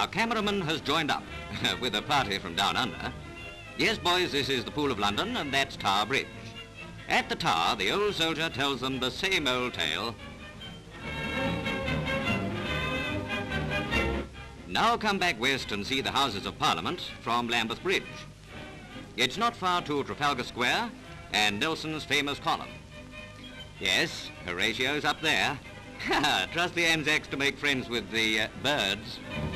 Our cameraman has joined up with a party from down under. Yes, boys, this is the Pool of London, and that's Tower Bridge. At the Tower, the old soldier tells them the same old tale. Now come back west and see the Houses of Parliament from Lambeth Bridge. It's not far to Trafalgar Square and Nelson's famous column. Yes, Horatio's up there. Trust the Anzacs to make friends with the birds.